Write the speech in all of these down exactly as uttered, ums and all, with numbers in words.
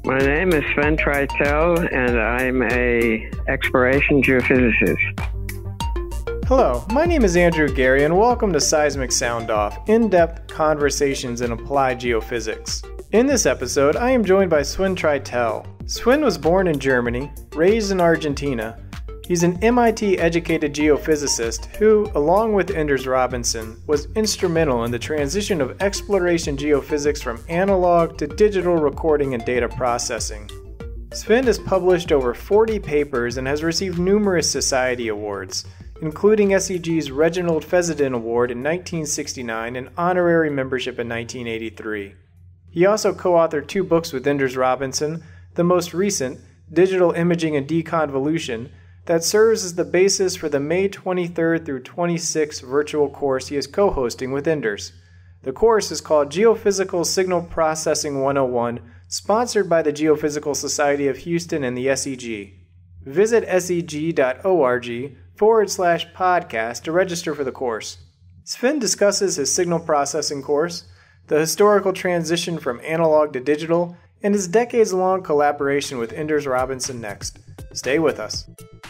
My name is Sven Treitel, and I'm a exploration geophysicist. Hello, my name is Andrew Gary, and welcome to Seismic Soundoff, in-depth conversations in applied geophysics. In this episode, I am joined by Sven Treitel. Sven was born in Germany, raised in Argentina. He's an M I T-educated geophysicist who, along with Anders Robinson, was instrumental in the transition of exploration geophysics from analog to digital recording and data processing. Sven has published over forty papers and has received numerous society awards, including S E G's Reginald Fessenden Award in nineteen sixty-nine and honorary membership in nineteen eighty-three. He also co-authored two books with Anders Robinson, the most recent, Digital Imaging and Deconvolution, that serves as the basis for the May twenty-third through twenty-sixth virtual course he is co-hosting with Anders. The course is called Geophysical Signal Processing one oh one, sponsored by the Geophysical Society of Houston and the S E G. Visit seg.org forward slash podcast to register for the course. Sven discusses his signal processing course, the historical transition from analog to digital, and his decades-long collaboration with Anders Robinson next. Stay with us.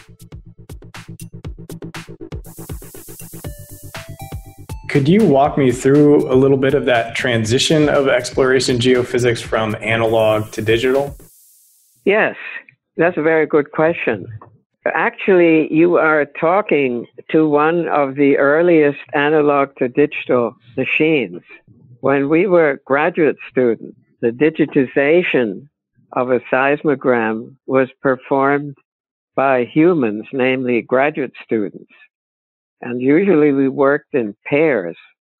Could you walk me through a little bit of that transition of exploration geophysics from analog to digital? Yes, that's a very good question. Actually, you are talking to one of the earliest analog to digital machines. When we were graduate students, the digitization of a seismogram was performed by humans, namely graduate students. And usually we worked in pairs.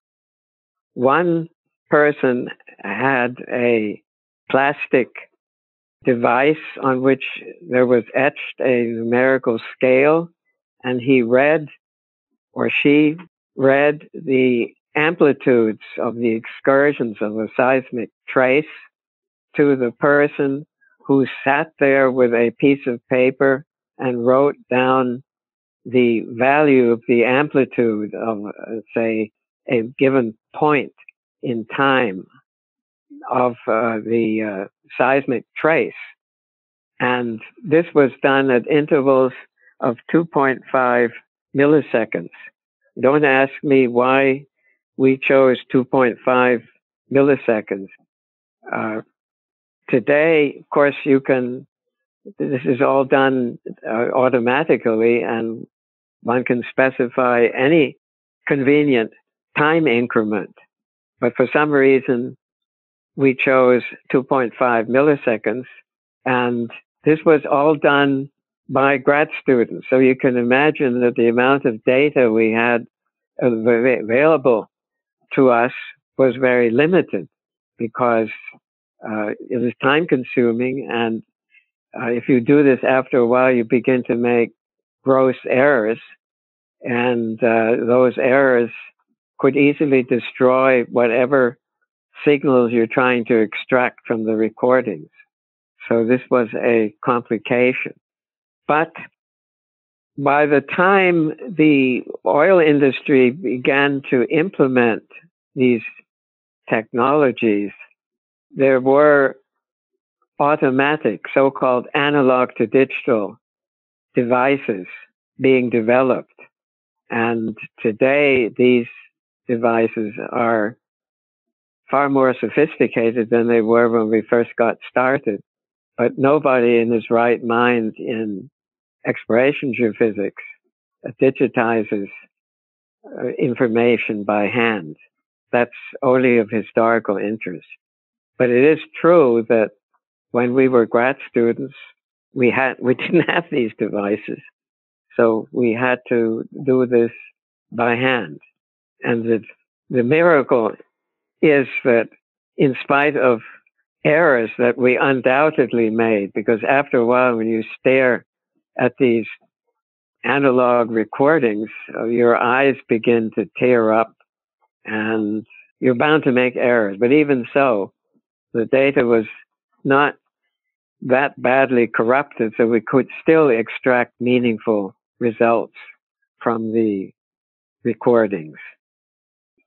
One person had a plastic device on which there was etched a numerical scale, and he read, or she read, the amplitudes of the excursions of a seismic trace to the person who sat there with a piece of paper and wrote down the value of the amplitude of, uh, say, a given point in time of uh, the uh, seismic trace. And this was done at intervals of two point five milliseconds. Don't ask me why we chose two point five milliseconds. Uh, today, of course, you can, this is all done uh, automatically, and one can specify any convenient time increment. But for some reason, we chose two point five milliseconds, and this was all done by grad students. So you can imagine that the amount of data we had available to us was very limited, because uh, it was time consuming, and uh, if you do this after a while, you begin to make gross errors, and uh, those errors could easily destroy whatever signals you're trying to extract from the recordings. So this was a complication. But by the time the oil industry began to implement these technologies, there were automatic, so-called analog to digital devices being developed. And today, these devices are far more sophisticated than they were when we first got started. But nobody in his right mind in exploration geophysics digitizes uh, information by hand. That's only of historical interest. But it is true that when we were grad students, we had we didn't have these devices, so we had to do this by hand. And the the miracle is that, in spite of errors that we undoubtedly made, because after a while, when you stare at these analog recordings, uh, your eyes begin to tear up, and you're bound to make errors. But even so, the data was not that badly corrupted, so we could still extract meaningful results from the recordings.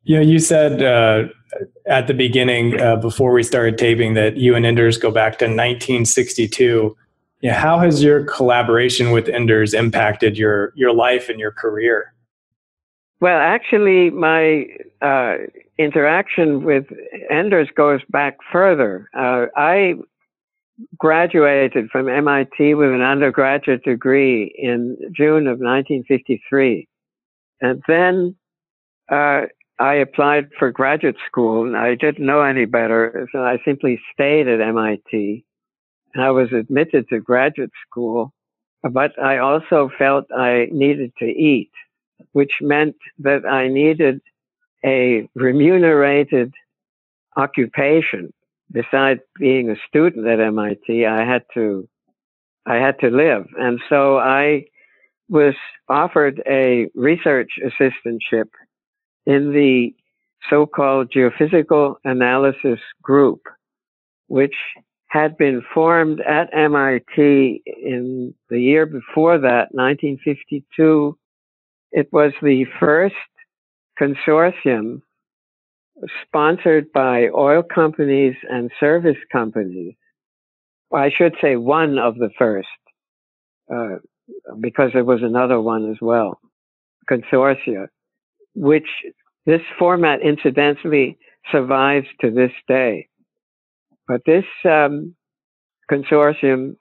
You know, you said uh, at the beginning, uh, before we started taping, that you and Enders go back to nineteen sixty-two. Yeah, how has your collaboration with Enders impacted your your life and your career? Well, actually, my uh, interaction with Enders goes back further. Uh, I graduated from M I T with an undergraduate degree in June of nineteen fifty-three. And then uh, I applied for graduate school, and I didn't know any better, so I simply stayed at M I T. And I was admitted to graduate school, but I also felt I needed to eat, which meant that I needed a remunerated occupation. Besides being a student at M I T, I had to I had to live, and so I was offered a research assistantship in the so-called Geophysical Analysis Group, which had been formed at M I T in the year before that, nineteen fifty-two. It was the first consortium sponsored by oil companies and service companies. Well, I should say one of the first, uh, because there was another one as well, consortia, which this format incidentally survives to this day. But this um, consortium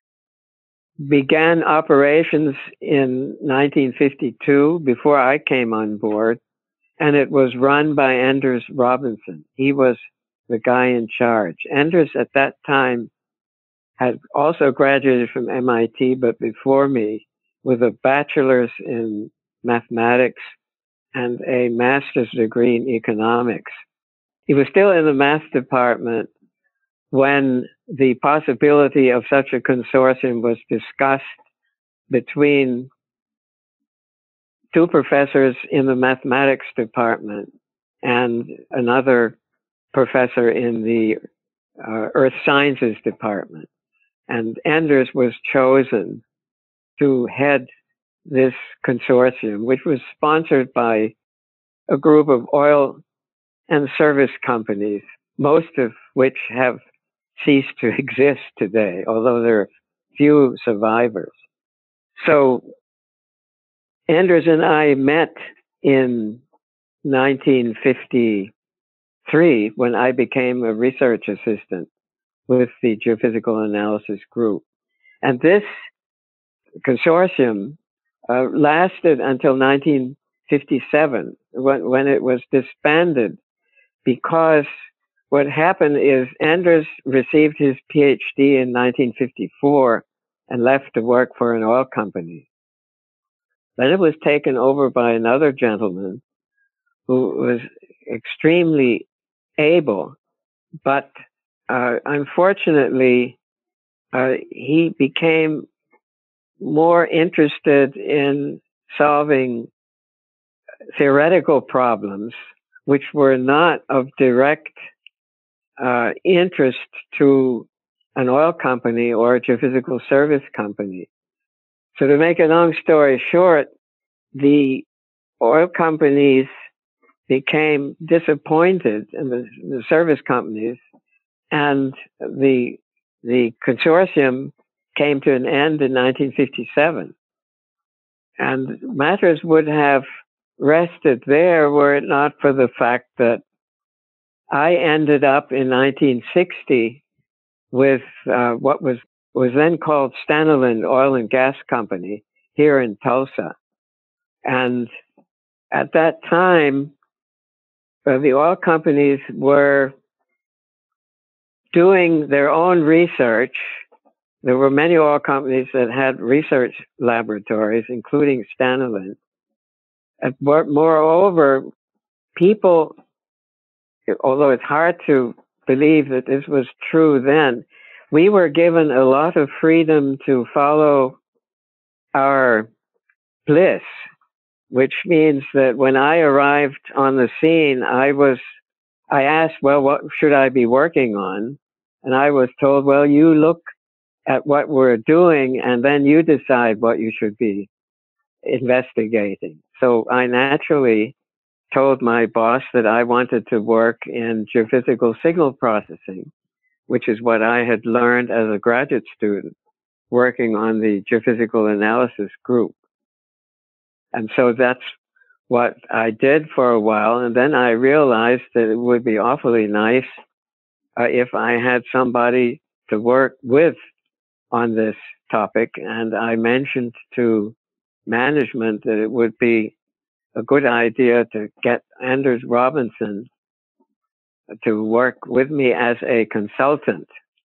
began operations in nineteen fifty-two, before I came on board, and it was run by Enders Robinson. He was the guy in charge. Enders at that time had also graduated from M I T, but before me, with a bachelor's in mathematics and a master's degree in economics. He was still in the math department when the possibility of such a consortium was discussed between two professors in the mathematics department and another professor in the uh, earth sciences department. And Enders was chosen to head this consortium, which was sponsored by a group of oil and service companies, most of which have ceased to exist today, although there are few survivors. So Enders and I met in nineteen fifty-three when I became a research assistant with the Geophysical Analysis Group. And this consortium uh, lasted until nineteen fifty-seven, when, when it was disbanded, because what happened is Enders received his PhD in nineteen fifty-four and left to work for an oil company. Then it was taken over by another gentleman who was extremely able, but uh, unfortunately, uh, he became more interested in solving theoretical problems, which were not of direct uh, interest to an oil company or a geophysical service company. So to make a long story short, the oil companies became disappointed in the, the service companies, and the the consortium came to an end in nineteen fifty-seven. And matters would have rested there were it not for the fact that I ended up in nineteen sixty with uh, what was, was then called Staniland Oil and Gas Company here in Tulsa. And at that time, uh, the oil companies were doing their own research. There were many oil companies that had research laboratories, including Staniland. And moreover, people, although it's hard to believe that this was true then, we were given a lot of freedom to follow our bliss, which means that when I arrived on the scene, I was, I asked, well, what should I be working on? And I was told, well, you look at what we're doing and then you decide what you should be investigating. So I naturally told my boss that I wanted to work in geophysical signal processing, which is what I had learned as a graduate student working on the geophysical analysis group. And so that's what I did for a while. And then I realized that it would be awfully nice uh, if I had somebody to work with on this topic. And I mentioned to management that it would be a good idea to get Anders Robinson to work with me as a consultant.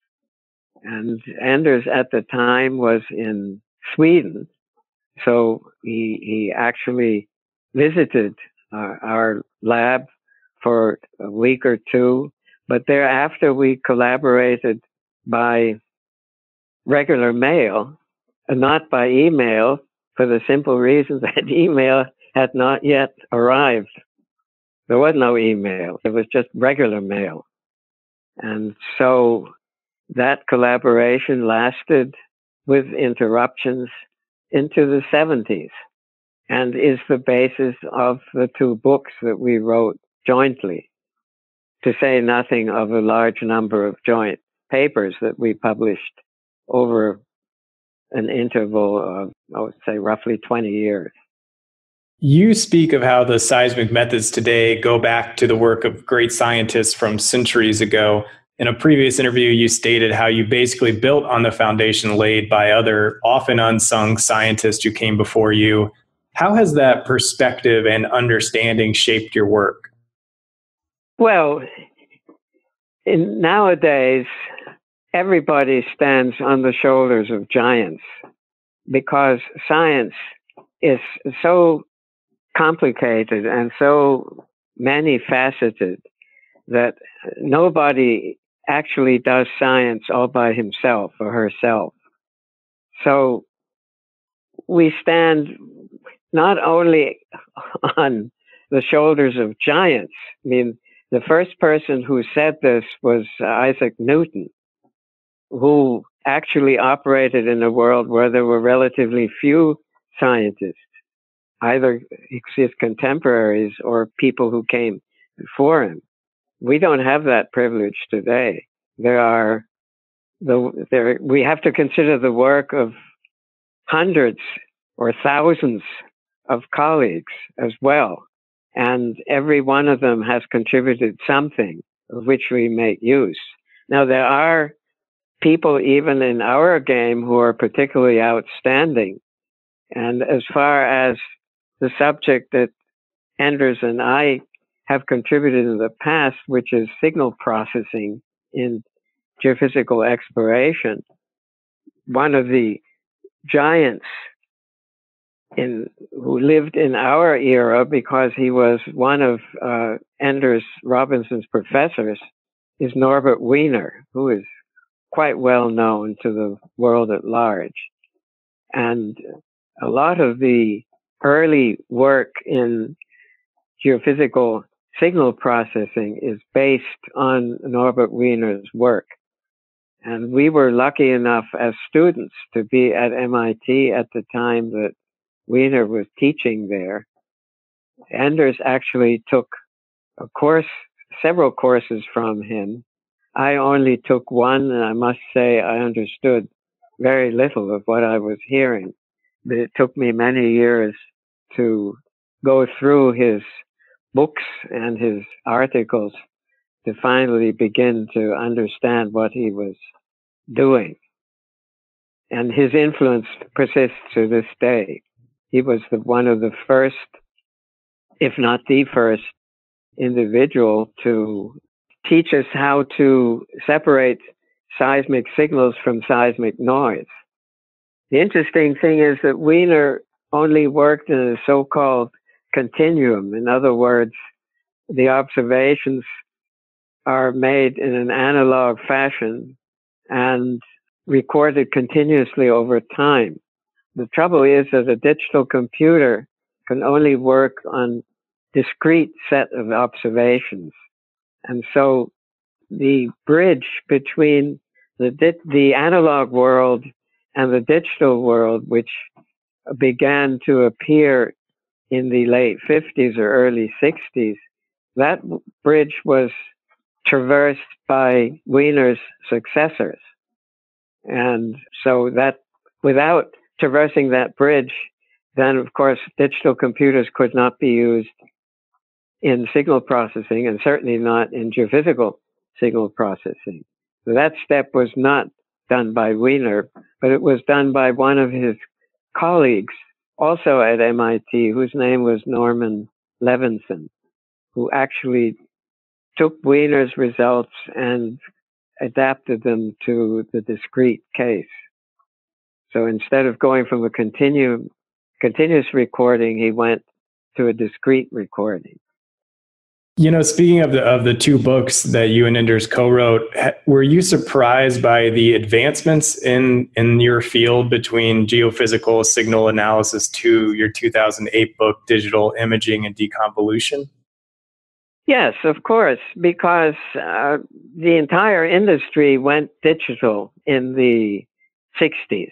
And Anders at the time was in Sweden, so he, he actually visited uh, our lab for a week or two, but thereafter we collaborated by regular mail, and not by email, for the simple reason that email had not yet arrived. There was no email. It was just regular mail. And so that collaboration lasted with interruptions into the seventies and is the basis of the two books that we wrote jointly, to say nothing of a large number of joint papers that we published over an interval of, I would say, roughly twenty years. You speak of how the seismic methods today go back to the work of great scientists from centuries ago. In a previous interview, you stated how you basically built on the foundation laid by other, often unsung scientists who came before you. How has that perspective and understanding shaped your work? Well, in, nowadays, everybody stands on the shoulders of giants because science is so complicated and so many faceted that nobody actually does science all by himself or herself. So we stand not only on the shoulders of giants. I mean, the first person who said this was Isaac Newton, who actually operated in a world where there were relatively few scientists, either his contemporaries or people who came before him. We don't have that privilege today. There are the there we have to consider the work of hundreds or thousands of colleagues as well, and every one of them has contributed something of which we make use. Now, there are people even in our game who are particularly outstanding, and as far as the subject that Anders and I have contributed in the past, which is signal processing in geophysical exploration, one of the giants in who lived in our era, because he was one of uh, Anders Robinson's professors, is Norbert Wiener, who is quite well known to the world at large. And a lot of the early work in geophysical signal processing is based on Norbert Wiener's work. And we were lucky enough as students to be at M I T at the time that Wiener was teaching there. Anders actually took a course, several courses from him. I only took one, and I must say I understood very little of what I was hearing. But it took me many years to go through his books and his articles to finally begin to understand what he was doing. And his influence persists to this day. He was the, one of the first, if not the first, individual to teach us how to separate seismic signals from seismic noise. The interesting thing is that Wiener only worked in a so-called continuum. In other words, the observations are made in an analog fashion and recorded continuously over time. The trouble is that a digital computer can only work on discrete set of observations. And so the bridge between the, di- the analog world and the digital world, which began to appear in the late fifties or early sixties, that bridge was traversed by Wiener's successors. And so that without traversing that bridge, then of course digital computers could not be used in signal processing, and certainly not in geophysical signal processing. So that step was not done by Wiener, but it was done by one of his colleagues, also at M I T, whose name was Norman Levinson, who actually took Wiener's results and adapted them to the discrete case. So instead of going from a continu- continuous recording, he went to a discrete recording. You know, speaking of the of the two books that you and Enders co-wrote, were you surprised by the advancements in in your field between geophysical signal analysis to your two thousand eight book, Digital Imaging and Deconvolution? Yes, of course, because uh, the entire industry went digital in the sixties.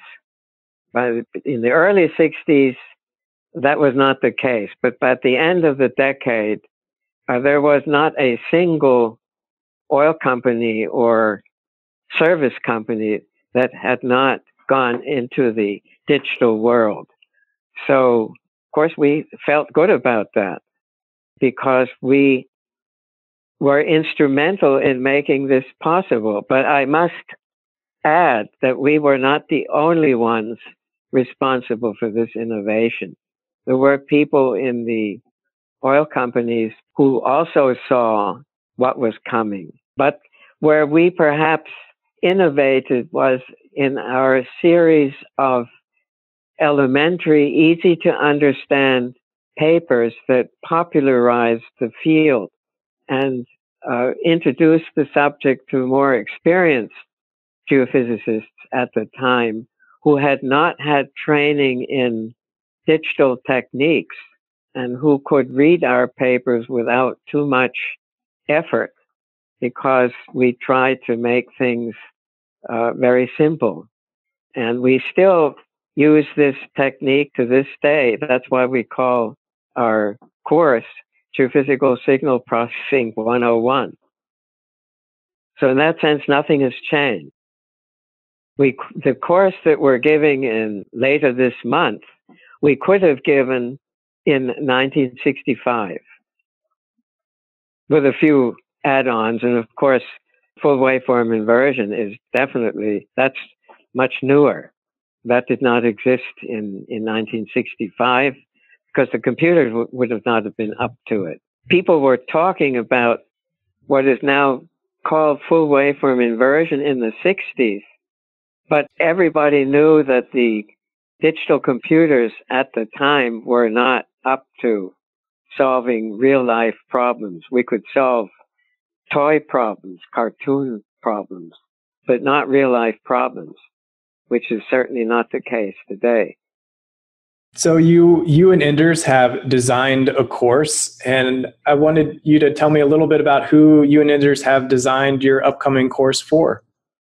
By in the early sixties, that was not the case, but at the end of the decade, Uh, there was not a single oil company or service company that had not gone into the digital world. So, of course, we felt good about that because we were instrumental in making this possible. But I must add that we were not the only ones responsible for this innovation. There were people in the oil companies who also saw what was coming. But where we perhaps innovated was in our series of elementary, easy to understand papers that popularized the field and uh, introduced the subject to more experienced geophysicists at the time who had not had training in digital techniques and who could read our papers without too much effort because we tried to make things uh, very simple. And we still use this technique to this day. That's why we call our course Geophysical Signal Processing one oh one. So in that sense, nothing has changed. We, the course that we're giving in later this month, we could have given in nineteen sixty-five with a few add-ons. And of course, full waveform inversion is definitely, that's much newer. That did not exist in, in nineteen sixty-five because the computers w- would have not have been up to it. People were talking about what is now called full waveform inversion in the sixties, but everybody knew that the digital computers at the time were not up to solving real life problems. We could solve toy problems, cartoon problems, but not real life problems, which is certainly not the case today. So you you and Enders have designed a course, and I wanted you to tell me a little bit about who you and Enders have designed your upcoming course for.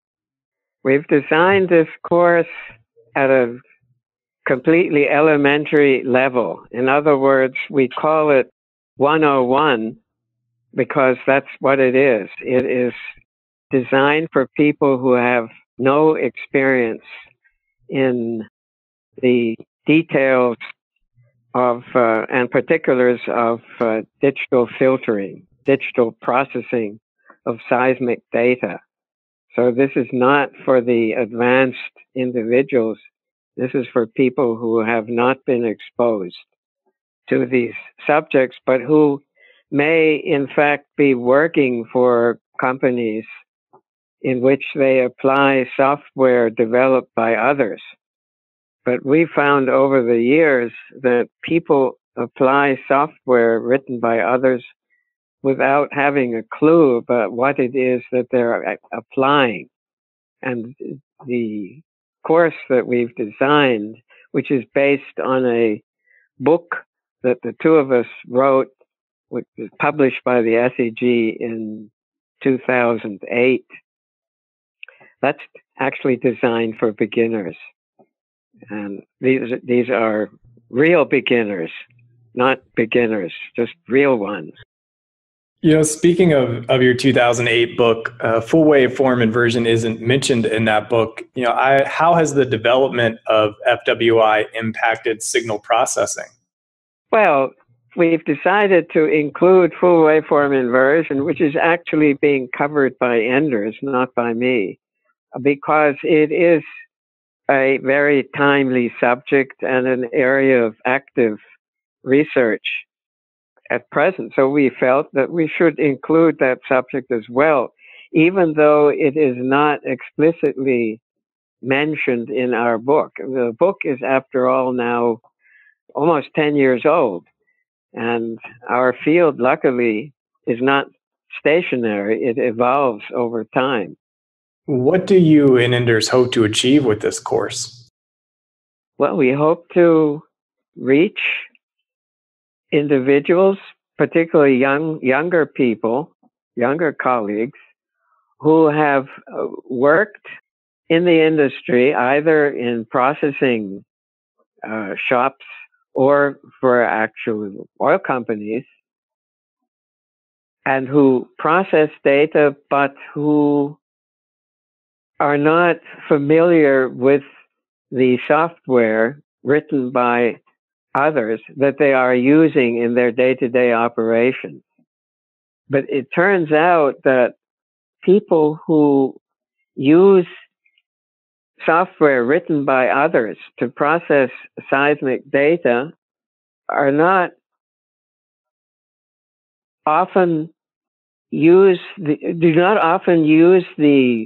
We've designed this course at a completely elementary level. In other words, we call it one oh one because that's what it is. It is designed for people who have no experience in the details of uh, and particulars of uh, digital filtering, digital processing of seismic data. So this is not for the advanced individuals. This is for people who have not been exposed to these subjects, but who may in fact be working for companies in which they apply software developed by others. But we found over the years that people apply software written by others without having a clue about what it is that they're applying. And the course that we've designed, which is based on a book that the two of us wrote, which was published by the S E G in two thousand eight, that's actually designed for beginners. And these these are real beginners, not beginners, just real ones. You know, speaking of, of your two thousand eight book, uh, full waveform inversion isn't mentioned in that book. You know, I, how has the development of F W I impacted signal processing? Well, we've decided to include full waveform inversion, which is actually being covered by Enders, not by me, because it is a very timely subject and an area of active research at present. So we felt that we should include that subject as well, even though it is not explicitly mentioned in our book. The book is, after all, now almost ten years old, and our field, luckily, is not stationary. It evolves over time. What do you and Enders hope to achieve with this course? Well, we hope to reach individuals, particularly young, younger people, younger colleagues, who have worked in the industry, either in processing uh, shops or for actual oil companies, and who process data, but who are not familiar with the software written by others that they are using in their day-to-day operations. But it turns out that people who use software written by others to process seismic data are not often use the, do not often use the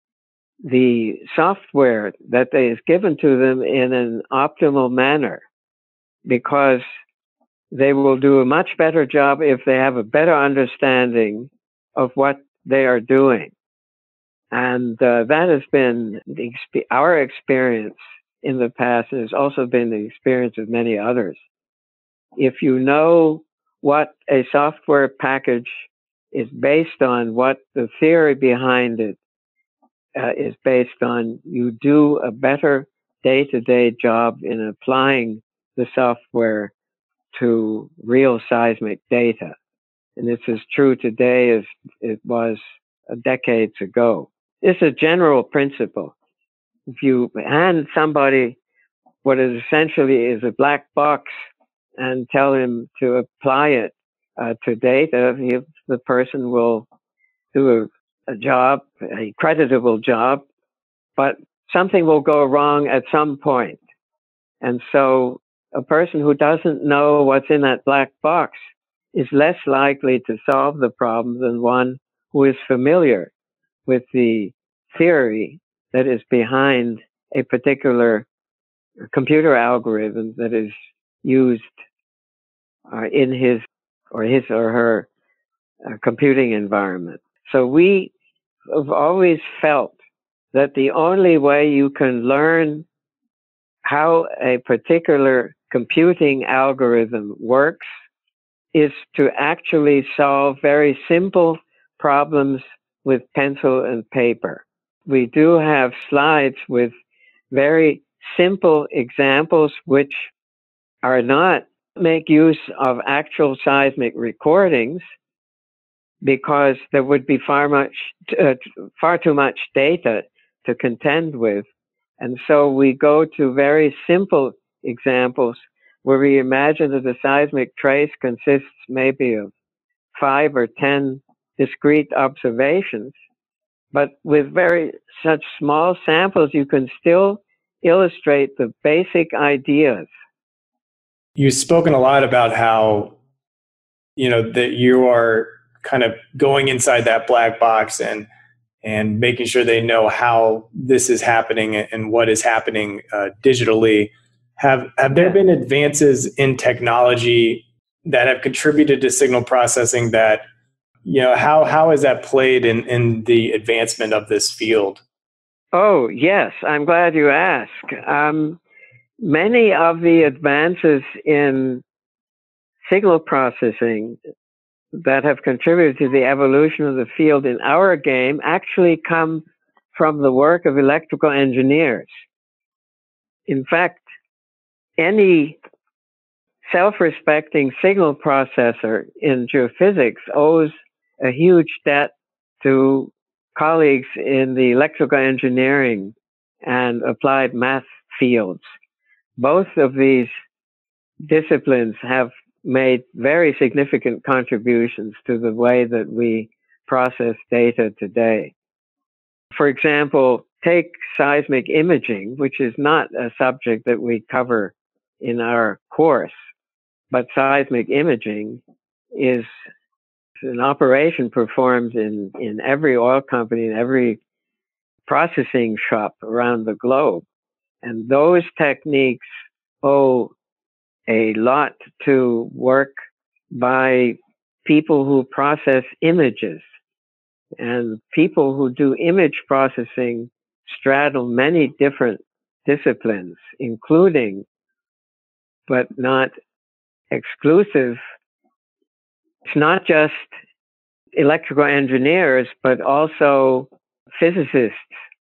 the software that is given to them in an optimal manner, because they will do a much better job if they have a better understanding of what they are doing. And uh, that has been the, our experience in the past, and has also been the experience of many others. If you know what a software package is based on, what the theory behind it uh, is based on, you do a better day-to-day job in applying the software to real seismic data. And it's as true today as it was decades ago. It's a general principle. If you hand somebody what is essentially is a black box and tell him to apply it uh, to data, if the person will do a, a job, a creditable job, but something will go wrong at some point. And so a person who doesn't know what's in that black box is less likely to solve the problem than one who is familiar with the theory that is behind a particular computer algorithm that is used uh, in his or his or her uh, computing environment. So we have always felt that the only way you can learn how a particular computing algorithm works is to actually solve very simple problems with pencil and paper. We do have slides with very simple examples which are not make use of actual seismic recordings, because there would be far much, uh, far too much data to contend with. And so we go to very simple examples where we imagine that the seismic trace consists maybe of five or ten discrete observations. But with very such small samples, you can still illustrate the basic ideas. You've spoken a lot about how, you know, that you are kind of going inside that black box and and making sure they know how this is happening and what is happening uh, digitally. Have have there Yeah. been advances in technology that have contributed to signal processing that, you know, how how has that played in, in the advancement of this field? Oh, yes, I'm glad you asked. Um, many of the advances in signal processing that have contributed to the evolution of the field in our game actually come from the work of electrical engineers. In fact, any self-respecting signal processor in geophysics owes a huge debt to colleagues in the electrical engineering and applied math fields. Both of these disciplines have made very significant contributions to the way that we process data today. For example, take seismic imaging, which is not a subject that we cover in our course, but seismic imaging is an operation performed in, in every oil company, in every processing shop around the globe. And those techniques owe a lot to work by people who process images. And people who do image processing straddle many different disciplines, including, but not exclusive. It's not just electrical engineers, but also physicists.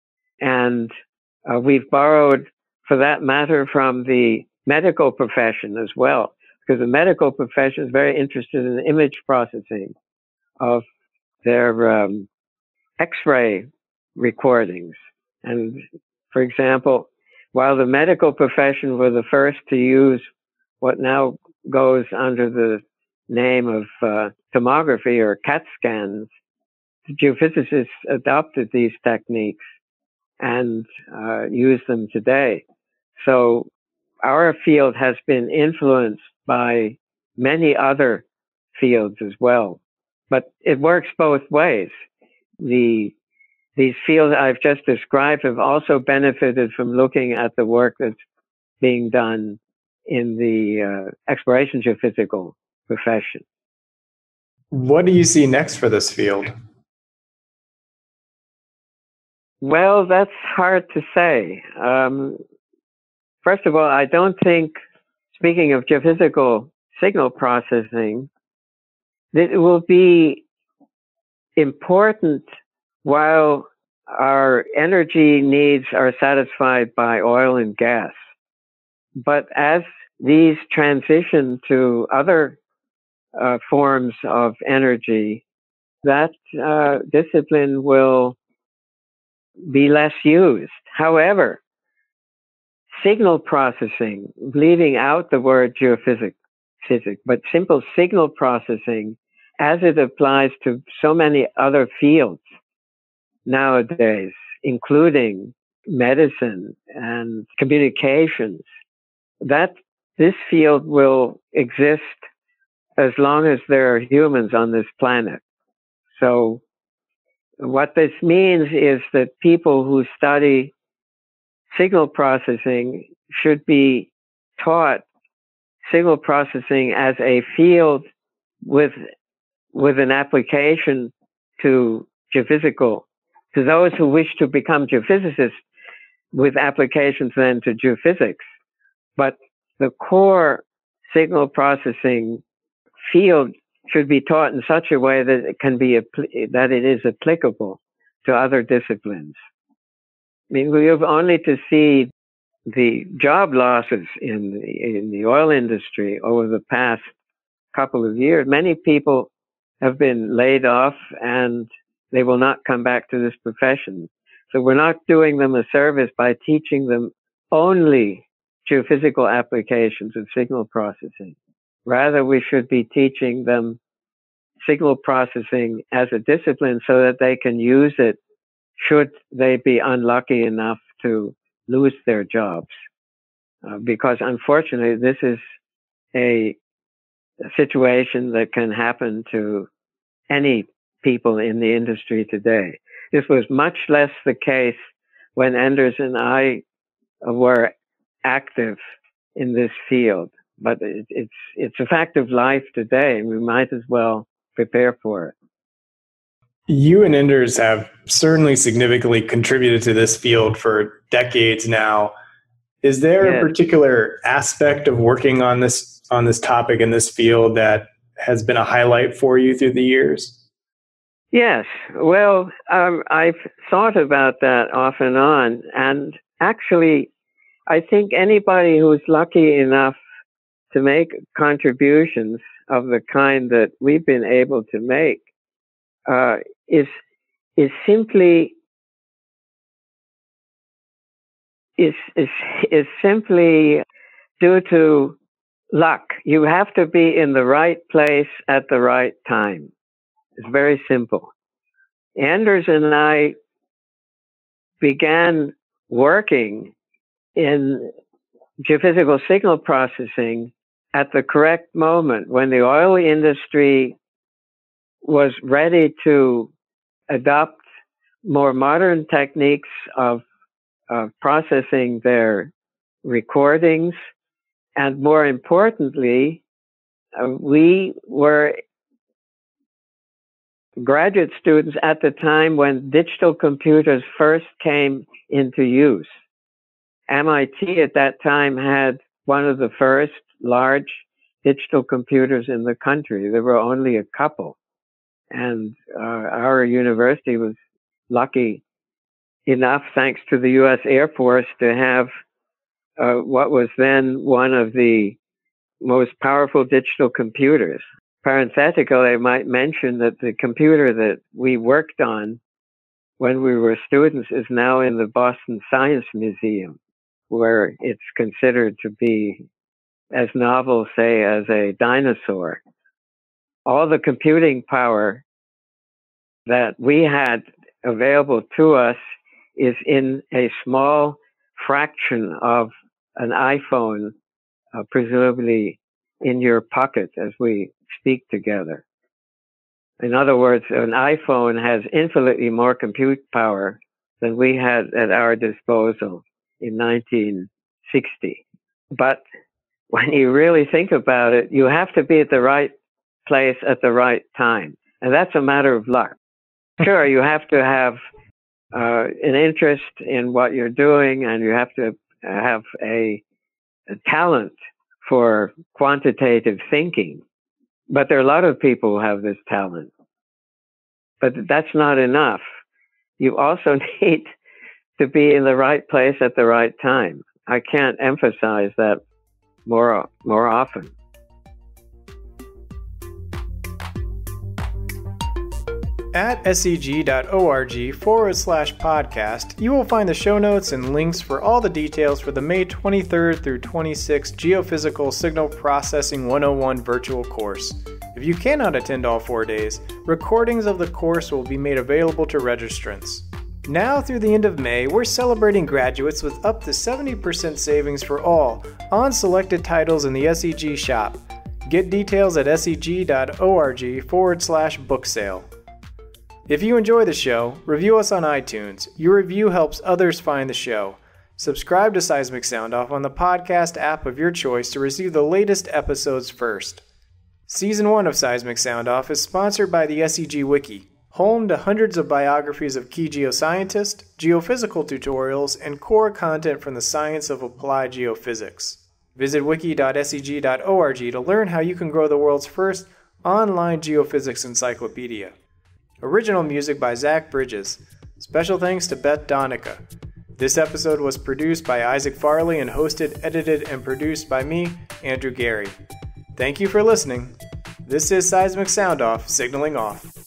And uh, we've borrowed, for that matter, from the medical profession as well, because the medical profession is very interested in image processing of their um, X-ray recordings. And for example, while the medical profession were the first to use what now goes under the name of uh, tomography or CAT scans, the geophysicists adopted these techniques and uh, use them today. So our field has been influenced by many other fields as well, but it works both ways. The These fields I've just described have also benefited from looking at the work that's being done in the uh, exploration geophysical profession. What do you see next for this field? Well, that's hard to say. Um, first of all, I don't think, speaking of geophysical signal processing, that it will be important while our energy needs are satisfied by oil and gas. But as these transition to other uh, forms of energy, that uh, discipline will be less used. However, signal processing, leaving out the word geophysics, physics, but simple signal processing as it applies to so many other fields nowadays, including medicine and communications, that this field will exist as long as there are humans on this planet. So what this means is that people who study signal processing should be taught signal processing as a field with, with an application to geophysical. To those who wish to become geophysicists, with applications then to geophysics. But the core signal processing field should be taught in such a way that it can be, that it is applicable to other disciplines. I mean, we have only to see the job losses in the, in the oil industry over the past couple of years. Many people have been laid off and they will not come back to this profession. So we're not doing them a service by teaching them only geophysical applications of signal processing. Rather, we should be teaching them signal processing as a discipline so that they can use it should they be unlucky enough to lose their jobs. Uh, because unfortunately, this is a, a situation that can happen to any people in the industry today. This was much less the case when Anders and I were active in this field, but it, it's it's a fact of life today, and we might as well prepare for it. You and Anders have certainly significantly contributed to this field for decades now. Is there yes. a particular aspect of working on this on this topic in this field that has been a highlight for you through the years? Yes. Well, um, I've thought about that off and on, and actually, I think anybody who's lucky enough to make contributions of the kind that we've been able to make uh, is is simply is is is simply due to luck. You have to be in the right place at the right time. It's very simple. Anders and I began working in geophysical signal processing at the correct moment when the oil industry was ready to adopt more modern techniques of, of processing their recordings. And more importantly, uh, we were graduate students at the time when digital computers first came into use. M I T at that time had one of the first large digital computers in the country. There were only a couple. And uh, our university was lucky enough, thanks to the U S Air Force, to have uh, what was then one of the most powerful digital computers. Parenthetically, I might mention that the computer that we worked on when we were students is now in the Boston Science Museum, where it's considered to be as novel, say, as a dinosaur. All the computing power that we had available to us is in a small fraction of an iPhone, uh, presumably in your pocket as we speak together. In other words, an iPhone has infinitely more compute power than we had at our disposal in nineteen sixty. But when you really think about it, you have to be at the right place at the right time. And that's a matter of luck. Sure, you have to have uh, an interest in what you're doing, and you have to have a, a talent for quantitative thinking. But there are a lot of people who have this talent. But that's not enough. You also need to be in the right place at the right time. I can't emphasize that more, more often. At seg.org forward slash podcast, you will find the show notes and links for all the details for the May twenty-third through twenty-sixth Geophysical Signal Processing one oh one virtual course. If you cannot attend all four days, recordings of the course will be made available to registrants. Now through the end of May, we're celebrating graduates with up to seventy percent savings for all on selected titles in the S E G shop. Get details at seg.org forward slash book sale. If you enjoy the show, review us on iTunes. Your review helps others find the show. Subscribe to Seismic Soundoff on the podcast app of your choice to receive the latest episodes first. Season one of Seismic Soundoff is sponsored by the S E G Wiki, home to hundreds of biographies of key geoscientists, geophysical tutorials, and core content from the science of applied geophysics. Visit wiki dot seg dot org to learn how you can grow the world's first online geophysics encyclopedia. Original music by Zach Bridges. Special thanks to Beth Donica. This episode was produced by Isaac Farley and hosted, edited, and produced by me, Andrew Gary. Thank you for listening. This is Seismic Soundoff, signaling off.